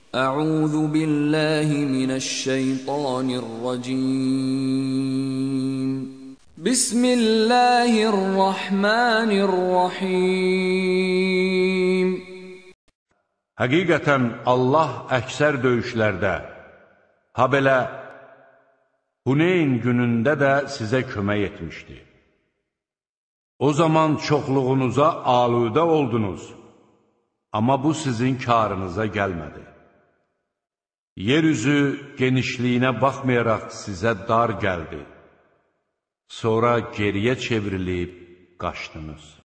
أعوذ بالله من الشيطان الرجيم بسم الله الرحمن الرحيم Həqiqətən Allah əksər döyüşlərdə, ha belə Huneyn günündə də sizə kömək etmişdi. O zaman çoxluğunuza aludə oldunuz, amma bu sizin karınıza gəlmədi. Yeryüzü genişliyinə baxmayaraq sizə dar gəldi. Sonra geriyə çevrilib qaçdınız.